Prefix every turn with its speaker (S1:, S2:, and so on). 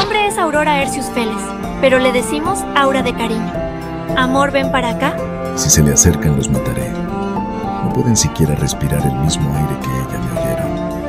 S1: nombre es Aurora Ercius Feles, pero le decimos Aura de cariño. Amor, ven para acá.
S2: Si se le acercan, los mataré. No pueden siquiera respirar el mismo aire que ella me oyeron.